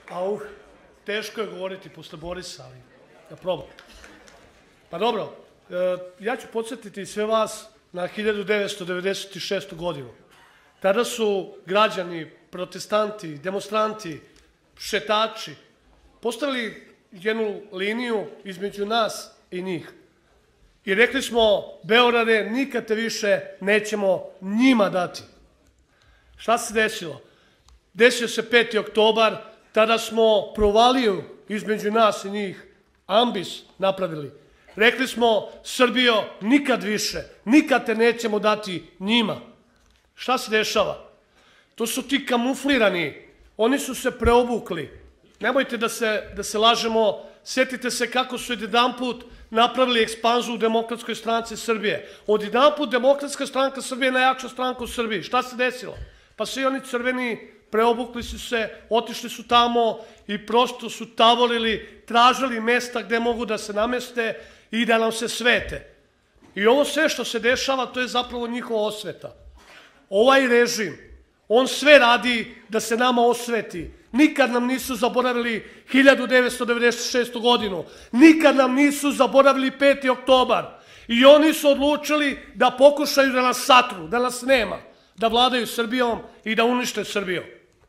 Teško je govoriti posle Borisa, ali da probam. Pa dobro, ja ću podsjetiti sve vas na 1996. godinu. Tada su građani, protestanti, demonstranti, šetači postavili jednu liniju između nas i njih. I rekli smo, Beograde, nikad te više nećemo njima dati. Šta se desilo? Desio se 5. oktobar, tada smo provaliju između nas i njih, ambis napravili. Rekli smo, Srbijo, nikad više, nikad te nećemo dati njima. Šta se dešava? To su ti kamuflirani, oni su se preobukli. Nemojte da se lažemo, sjetite se kako su jedanput napravili ekspanziju u Demokratskoj stranci Srbije. Odjedanput Demokratska stranka Srbije je najjača stranka u Srbiji. Šta se desilo? Pa svi oni crveni preobukli su se, otišli su tamo i prosto su tavorili, tražili mesta gde mogu da se nameste i da nam se svete. I ovo sve što se dešava, to je zapravo njihova osveta. Ovaj režim, on sve radi da se nama osveti. Nikad nam nisu zaboravili 1996. godinu. Nikad nam nisu zaboravili 5. oktobar. I oni su odlučili da pokušaju da nas satru, da nas nema, da vladaju Srbijom i da unište Srbiju.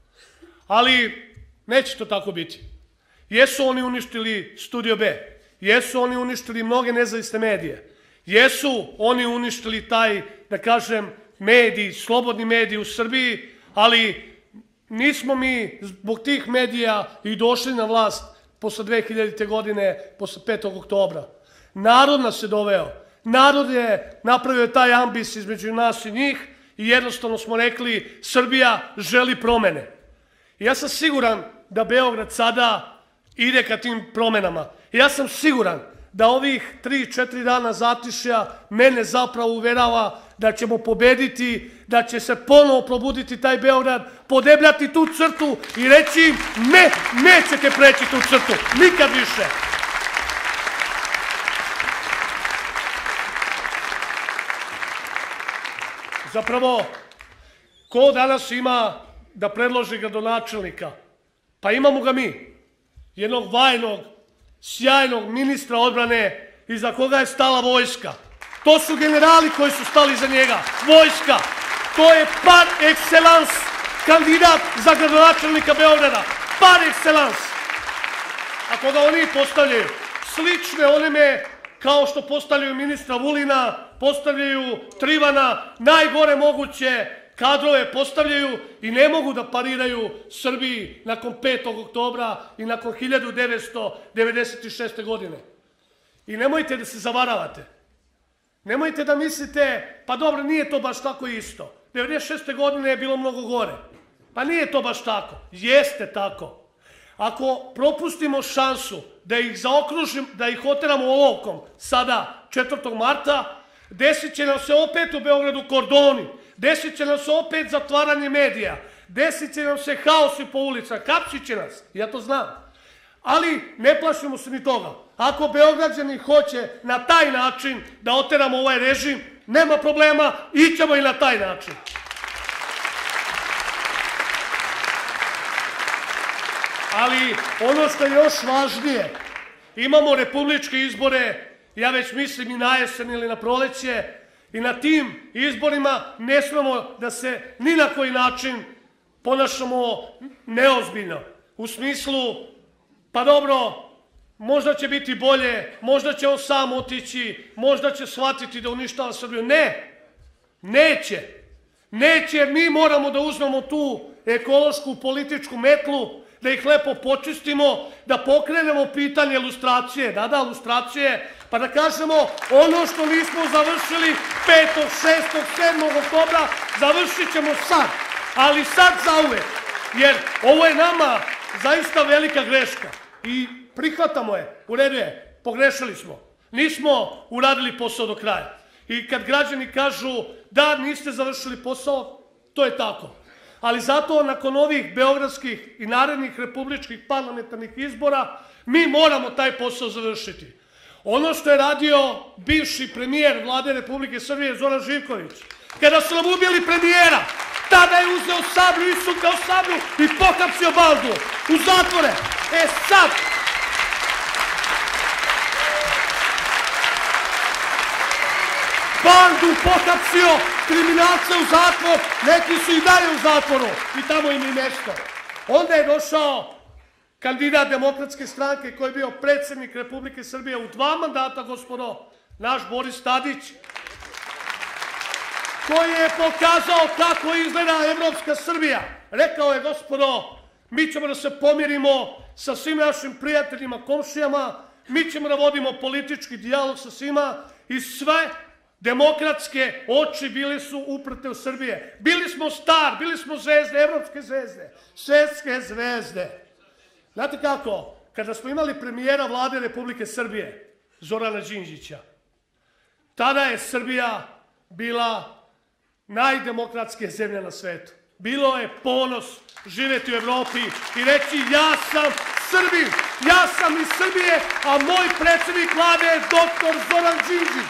Ali neće to tako biti. Jesu oni uništili Studio B, jesu oni uništili mnoge nezavisne medije, jesu oni uništili taj, da kažem, mediji, slobodni mediji u Srbiji, ali nismo mi zbog tih medija i došli na vlast posle 2000. godine, posle 5. oktobra. Narod nas je doveo. Narod je napravio taj ambis između nas i njih i jednostavno smo rekli, Srbija želi promene. Ja sam siguran da Beograd sada ide ka tim promenama. Ja sam siguran da ovih 3-4 dana zatišja mene zapravo uverava da ćemo pobediti, da će se ponovo probuditi taj Beograd, podebljati tu crtu i reći ne, nećete preći tu crtu, nikad više. Zapravo, ko danas ima da predloži gradonačelnika? Pa imamo ga mi, jednog vajnog, sjajnog ministra odbrane iza koga je stala vojska. To su generali koji su stali iza njega. Vojska. To je par excellence kandidat za gradonačelnika Beograda. Par excellence. A koga oni postavljaju? Slične onime kao što postavljaju ministra Vulina, postavljaju Trivana, najgore moguće kadrove postavljaju i ne mogu da pariraju Srbiji nakon 5. oktobra i nakon 1996. godine. I nemojte da se zavaravate. Nemojte da mislite, pa dobro, nije to baš tako isto. 1996. godine je bilo mnogo gore. Pa nije to baš tako. Jeste tako. Ako propustimo šansu da ih zaokružimo, da ih oteramo olovkom sada 4. marta, desit će nam se opet u Beogradu kordoni, desit će nam se opet zatvaranje medija, desit će nam se haosi po ulicama, kapsit će nas, ja to znam. Ali ne plašimo se ni toga. Ako Beograđani hoće na taj način da oteramo ovaj režim, nema problema, ićemo i na taj način. Ali ono što je još važnije, imamo republičke izbore, ja već mislim i na jesen ili na proleće, i na tim izborima ne smemo da se ni na koji način ponašamo neozbiljno. U smislu, pa dobro, možda će biti bolje, možda će on sam otići, možda će shvatiti da uništava Srbiju. Ne, neće. Neće, jer mi moramo da uzmemo tu ekološku političku metlu, da ih lepo počistimo, da pokrenemo pitanje lustracije, da, lustracije, pa da kažemo ono što nismo završili 5., 6., 7. oktobra, završit ćemo sad, ali sad zauvek, jer ovo je nama zaista velika greška i prihvatamo je, u redu je, pogrešili smo, nismo uradili posao do kraja. I kad građani kažu da niste završili posao, to je tako. Ali zato nakon ovih beogradskih i narednih republičkih parlamentarnih izbora mi moramo taj posao završiti. Ono što je radio bivši premijer Vlade Republike Srbije Zoran Živković, kada su nam ubili premijera, tada je uzeo sablju, isukao sablju i pohapsio Baldu u zatvore. Sad, Bandu pohapsio, kriminalce u zatvor, neki su i dalje u zatvoru i tamo im je mjesto. Onda je došao kandidat Demokratske stranke koji je bio predsjednik Republike Srbije u 2 mandata, gospodo, naš Boris Tadić, koji je pokazao kako izgleda evropska Srbija. Rekao je, gospodo, mi ćemo da se pomirimo sa svim našim prijateljima, komšijama, mi ćemo da vodimo politički dijalog sa svima i sve demokratske oči bili su uprte u Srbije. Bili smo star, bili smo zvezde, evropske zvezde, svetske zvezde. Znate kako, kada smo imali premijera vlade Republike Srbije, Zorana Đinđića, tada je Srbija bila najdemokratskija zemlja na svetu. Bilo je ponos živjeti u Evropi i reći ja sam Srbin, ja sam iz Srbije, a moj predsjednik vlade je doktor Zoran Đinđić.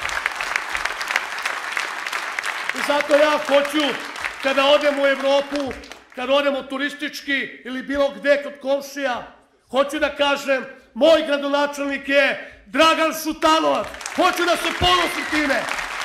I zato ja hoću, kada odem u Evropu, kada odemo turistički ili bilo gde kod komšija, hoću da kažem, moj gradonačelnik je Dragan Šutanovac. Hoću da se ponosim time.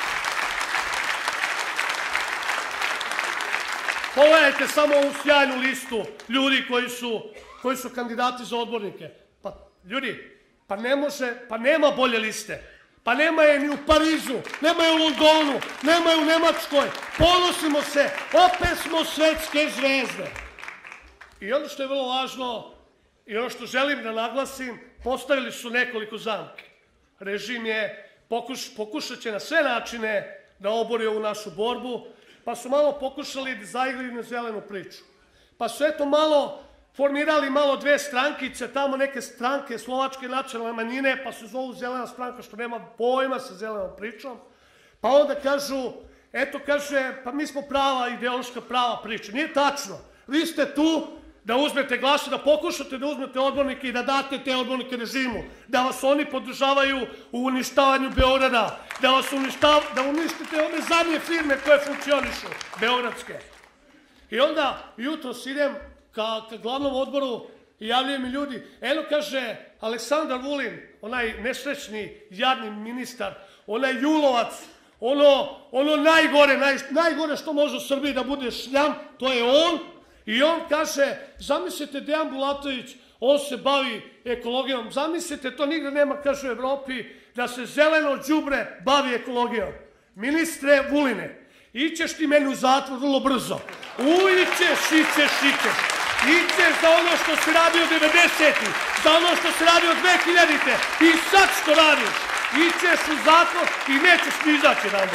Pogledajte samo ovu sjajnu listu ljudi koji su kandidati za odbornike. Pa ljudi, pa nema bolje liste. Pa nema je ni u Parizu, nema je u Londonu, nema je u Nemačkoj. Ponosimo se, opet smo svetske zvezde. I ono što je vrlo važno i ono što želim da naglasim, postavili su nekoliko zamki. Režim je pokušat će na sve načine da obori ovu našu borbu, pa su malo pokušali da zaigraju na zelenu priču. Pa su eto malo formirali malo 2 strankice, tamo neke stranke slovačke nacionalne manjine, pa se zovu zelena stranka, što nema pojma sa zelenom pričom. Pa onda kažu, eto kaže, pa mi smo prava, ideološka prava priča. Nije tačno. Vi ste tu da uzmete glas, da pokušate da uzmete odbornike i da date te odbornike režimu, da vas oni podržavaju u uništavanju Beograda, da uništite one zadnje firme koje funkcionišu, beogradske. I onda jutros idem ka glavnom odboru i javljaju mi ljudi, eno kaže Aleksandar Vulin, onaj nesrećni, jadni ministar, onaj julovac, ono najgore što može u Srbiji da bude šljam, to je on. I on kaže, zamislite Dejan Bulatović, on se bavi ekologijom, zamislite, to nigde nema, kaže u Evropi, da se zeleno đubre bavi ekologijom. Ministre Vuline, ićeš ti meni u zatvor vrlo brzo. Ićeš za ono što se radi od 90-ih, za ono što se radi od 2000-te i sad što radiš. Ićeš u zatvor i nećeš ni izaći rano.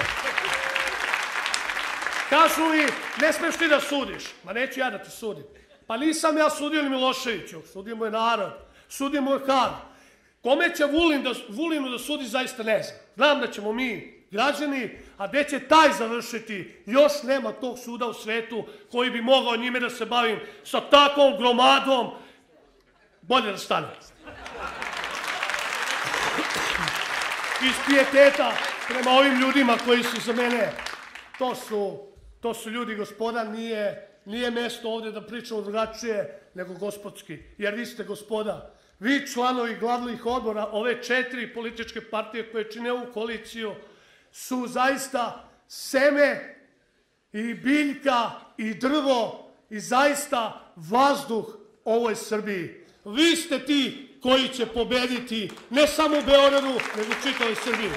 Kažu mi, ne smeš ti da sudiš. Ma neću ja da ti sudim. Pa nisam ja sudio ni Miloševiću, sudio mu je narod, sudio mu je Hag. Kome će Vulinu da sudi, zaista ne znam. Znam da ćemo mi, građani, a gde će taj završiti, još nema tog suda u svetu koji bi mogao njime da se bavim sa takvom gromadom. Bolje da stane. Iz pijeteta prema ovim ljudima koji su za mene, to su ljudi, gospoda, nije mesto ovdje da pričamo drugačije nego gospodski, jer vi ste gospoda. Vi članovi glavnih odbora, ove 4 političke partije koje čine ovu koaliciju, su zaista seme i biljka i drvo i zaista vazduh ovoj Srbiji. Vi ste ti koji će pobediti ne samo u Beogradu, nego u čitavoj Srbiji.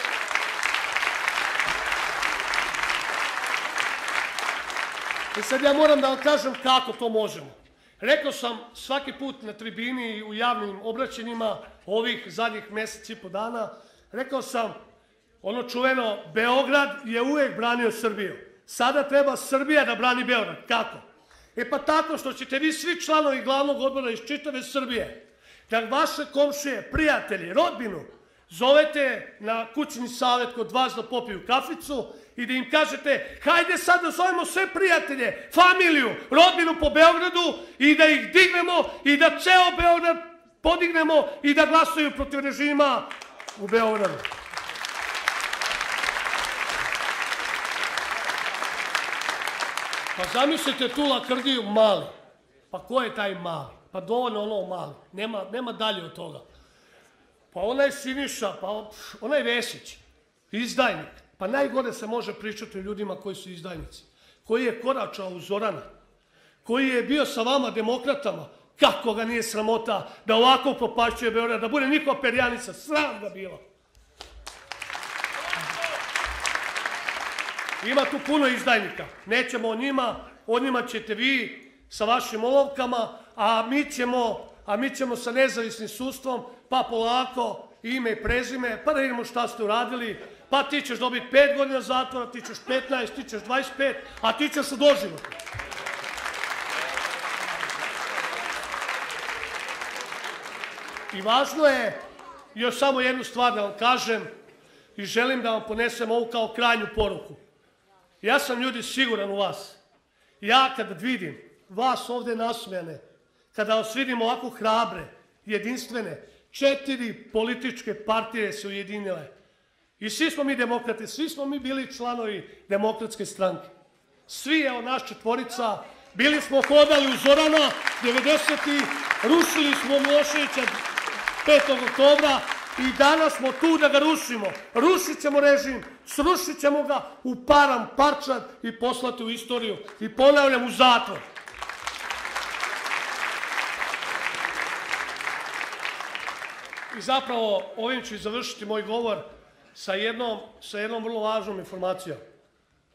I sad ja moram da vam kažem kako to možemo. Rekao sam svaki put na tribini i u javnim obraćanjima ovih zadnjih meseci i po dana, rekao sam ono čuveno, Beograd je uvek branio Srbiju. Sada treba Srbija da brani Beograd. Kako? E pa tako što ćete vi svi članovi glavnog odbora iz čitave Srbije, da vaše komšije, prijatelji, rodbinu, zovete na kućni savjet kod vas da popiju kaficu i da im kažete hajde sad da zovemo sve prijatelje, familiju, rodbinu po Beogradu i da ih dignemo i da ceo Beograd podignemo i da glasaju protiv režima u Beogradu. Pa zamislite tu lakrdiju Mali. Pa ko je taj Mali? Pa dovoljno ono Mali. Nema dalje od toga. Pa onaj Siniša, pa onaj Vesić, izdajnik. Pa najgore se može pričati o ljudima koji su izdajnici. Koji je koračao u Zorana. Koji je bio sa vama demokratama. Kako ga nije sramota da ovako propašćuje Beograd, da bude njihova perjanica. Sram ga bilo. Ima tu puno izdajnika. Nećemo o njima ćete vi sa vašim olovkama, a mi ćemo sa nezavisnim sudstvom, pa polako, ime i prezime, pa da vidimo šta ste uradili, pa ti ćeš dobiti 5 godina zatvora, ti ćeš 15, ti ćeš 25, a ti ćeš se doživotno. I važno je još samo jednu stvar da vam kažem i želim da vam ponesem ovu kao krajnju poruku. Ja sam, ljudi, siguran u vas. Ja kad vidim vas ovde nasmejane, kada vas vidim ovako hrabre, jedinstvene, 4 političke partije se ujedinile. I svi smo mi demokrate, svi smo mi bili članovi Demokratske stranke. Svi, evo naš četvorica, bili smo hodali u Zorana, 90-ih, rušili smo Miloševića 5. oktobra i danas smo tu da ga rušimo. Rušit ćemo režim, srušit ćemo ga u param, parčad i poslati u istoriju. I ponavljam, u zatvor. I zapravo ovim ću završiti moj govor sa jednom vrlo važnom informacijom.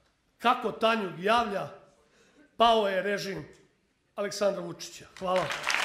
Kako Tanjug javlja, pao je režim Aleksandra Vučića. Hvala.